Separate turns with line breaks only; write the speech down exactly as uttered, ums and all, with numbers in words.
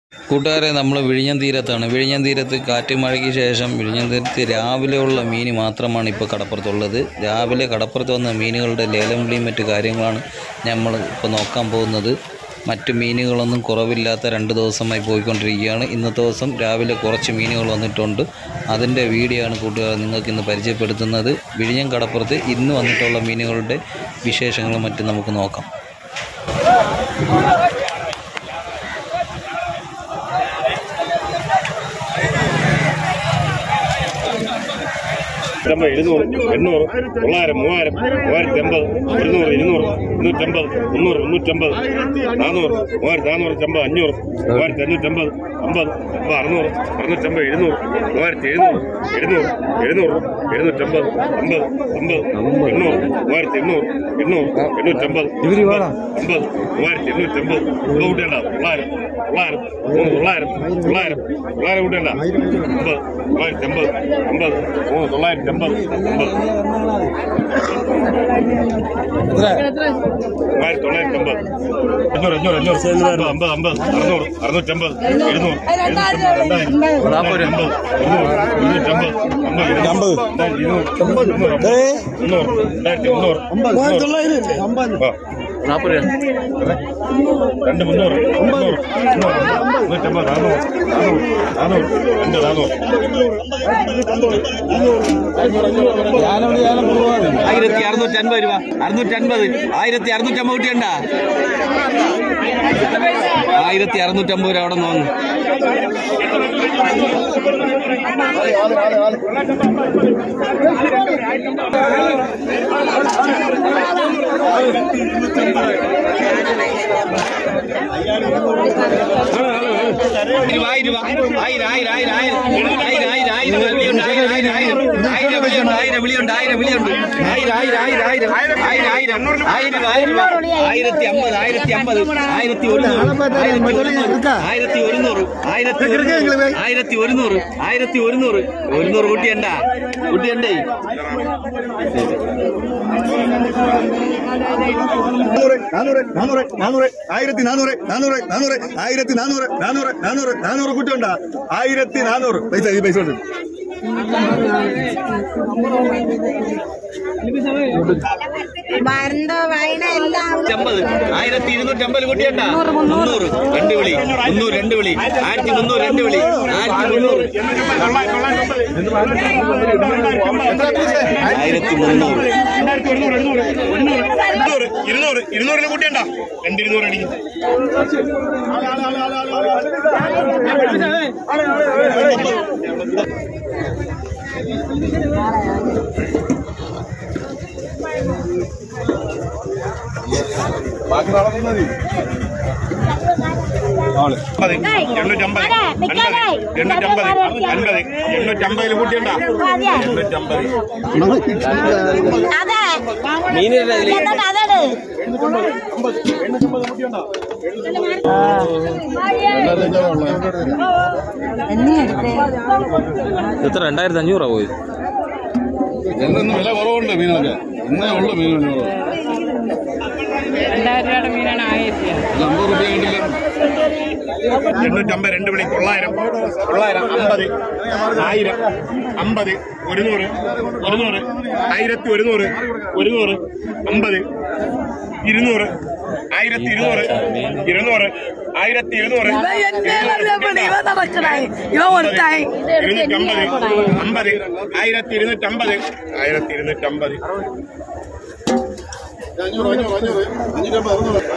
കൂട്ടുകാരെ, നമ്മൾ വിഴിഞ്ഞം തീരത്താണ്. വിഴിഞ്ഞം തീരത്ത് കാറ്റ് മഴയ്ക്ക് ശേഷം വിഴിഞ്ഞം തീരത്ത് രാവിലെയുള്ള മീൻ മാത്രമാണ് ഇപ്പോൾ കടപ്പുറത്തുള്ളത്. രാവിലെ കടപ്പുറത്ത് വന്ന മീനുകളുടെ ലേലം വിളിയും മറ്റു കാര്യങ്ങളാണ് നമ്മൾ ഇപ്പോൾ നോക്കാൻ പോകുന്നത്. മറ്റു മീനുകളൊന്നും കുറവില്ലാത്ത രണ്ട് ദിവസമായി പോയിക്കൊണ്ടിരിക്കുകയാണ്. ഇന്നത്തെ ദിവസം രാവിലെ കുറച്ച് മീനുകൾ വന്നിട്ടുണ്ട്. അതിൻ്റെ വീഡിയോ ആണ് കൂട്ടുകാർ നിങ്ങൾക്ക് ഇന്ന് പരിചയപ്പെടുത്തുന്നത്. വിഴിഞ്ഞം കടപ്പുറത്ത് ഇന്ന് വന്നിട്ടുള്ള മീനുകളുടെ വിശേഷങ്ങളും മറ്റും നമുക്ക് നോക്കാം.
എഴുന്നൂറ് എണ്ണൂറ് തൊള്ളായിരം മൂവായിരം മൂവായിരത്തി എൺപത് ഇരുന്നൂറ് ഇരുന്നൂറ് ഇരുന്നൂറ്റമ്പത് മുന്നൂറ് മുന്നൂറ്റമ്പത് നാനൂറ് മൂവായിരത്തി നാനൂറ്റി അമ്പത് അഞ്ഞൂറ് മൂവായിരത്തി അഞ്ഞൂറ്റമ്പത് അമ്പത് അമ്പത് അറുന്നൂറ് അറുന്നൂറ്റമ്പത് എഴുന്നൂറ് മൂവായിരത്തി എഴുന്നൂറ് എഴുന്നൂറ് എഴുന്നൂറ് എഴുന്നൂറ്റമ്പത് അമ്പത് അമ്പത് എണ്ണൂറ് മൂവായിരത്തി എണ്ണൂറ് എണ്ണൂറ് എണ്ണൂറ്റമ്പത് അമ്പത് മൂവായിരത്തി എണ്ണൂറ്റമ്പത് കൂട്ടേണ്ട തൊള്ളായിരം തൊള്ളായിരം മൂന്ന് തൊള്ളായിരം തൊള്ളായിരം തൊള്ളായിരം കൂട്ടേണ്ട അമ്പത് തൊള്ളായിരത്തി അമ്പത് അമ്പത് മൂന്ന് തൊള്ളായിരത്തി അമ്പത് അമ്പത് മൂവായിരത്തി തൊള്ളായിരത്തി അമ്പത് അഞ്ഞൂറ് അഞ്ഞൂറ് അഞ്ഞൂറ് അമ്പത് അമ്പത് അറുന്നൂറ് അറുന്നൂറ്റമ്പത് എഴുന്നൂറ് രണ്ടായിരം നാൽപ്പത് അമ്പത് ഇരുന്നൂറ്റമ്പത് അമ്പത് ഇരുന്നൂറ് മുന്നൂറ് രണ്ടായിരത്തി മുന്നൂറ് നാൽപ്പത് രണ്ട് മുന്നൂറ് മുന്നൂറ് മുന്നൂറ്റമ്പത് നാനൂറ് നാനൂറ് രണ്ട് നാനൂറ്
ആയിരത്തി അറുന്നൂറ്റി അൻപത് രൂപ അറുന്നൂറ്റി അൻപത് ആയിരത്തി അറുന്നൂറ്റി അമ്പത് കുട്ടിയുണ്ട ആയിരത്തി അറുന്നൂറ്റി അമ്പത് രൂപ അവിടെ നോന്നു. ആയിരം ആയിരം ആയിരം ആയിരം ആയിരം ആയിരം ആയിരം വിളിയുണ്ട് ആയിരം ആയിരം ആയിരം ആയിരം വിളിയുണ്ട് ആയിരം വിളിയുണ്ട് ആയിരം വിളിയുണ്ട് ആയിരം ആയിരം ആയിരം ആയിരം ആയിരം ആയിരം ആയിരം ആയിരം ആയിരത്തി അമ്പത് ആയിരത്തി അമ്പത് ആയിരത്തി ഒരുന്നൂറ് ആയിരത്തി ഒരുന്നൂറ് ആയിരത്തി ആയിരത്തി ഒരുന്നൂറ് ആയിരത്തി ഒരുന്നൂറ് ഒരുന്നൂറ് കുട്ടിയണ്ട കുട്ടിയണ്ടേ
നാനൂറ് നാനൂറ് നാനൂറ് ആയിരത്തി നാനൂറ് നാനൂറ് നാനൂറ് ആയിരത്തി നാനൂറ് നാനൂറ് നാനൂറ് നാനൂറ് കുട്ടിയുണ്ട ആയിരത്തി നാനൂറ് പൈസ ഈ പൈസ ഉണ്ട്.
ആയിരത്തി ഇരുന്നൂറ്റി അമ്പത് കുട്ടിയണ്ട മുന്നൂറ് രണ്ട് വിളി മുന്നൂറ് രണ്ട് വിളി ആയിരത്തി മുന്നൂറ് രണ്ട് വിളി ആയിരത്തി മുന്നൂറ് ആയിരത്തി മുന്നൂറ്
ഇരുന്നൂറ് ഇരുന്നൂറിന് കൂട്ടിയണ്ട രണ്ട് ഇരുന്നൂറ് അടിക്കും.
ബാക്കി നാളെ മതി.
എണ്ണൂറ്റമ്പത് എണ്ണൂറ്റമ്പത് അൻപത് എണ്ണൂറ്റമ്പതിൽ കൂട്ടിയണ്ട എണ്ണൂറ്റമ്പത്
എത്ര രണ്ടായിരത്തി അഞ്ഞൂറാ പോയി.
എന്നൊന്നും വില കുറവുണ്ട് മീനൊക്കെ ഇന്നേ ഉള്ളു മീൻ
രണ്ടായിരം രൂപയുടെ മീനാണ് ആയിരത്തി
അമ്പത് റുപ്യ കണ്ടില്ല.
എണ്ണൂറ്റമ്പത് രണ്ട് വിളി തൊള്ളായിരം തൊള്ളായിരം അമ്പത് ആയിരം അമ്പത് ഒരുന്നൂറ് ഒരുന്നൂറ് ആയിരത്തി ഒരുന്നൂറ് ഒരുന്നൂറ് അമ്പത് ഇരുന്നൂറ് ആയിരത്തി ഇരുന്നൂറ് ഇരുന്നൂറ് ആയിരത്തി ഇരുന്നൂറ് ഇരുന്നൂറ്റമ്പത് അമ്പത് ആയിരത്തി ഇരുന്നൂറ്റമ്പത് ആയിരത്തി ഇരുന്നൂറ്റമ്പത്
അഞ്ഞൂറ് അഞ്ഞൂറ് അഞ്ഞൂറ് അഞ്ഞൂറ്റമ്പത്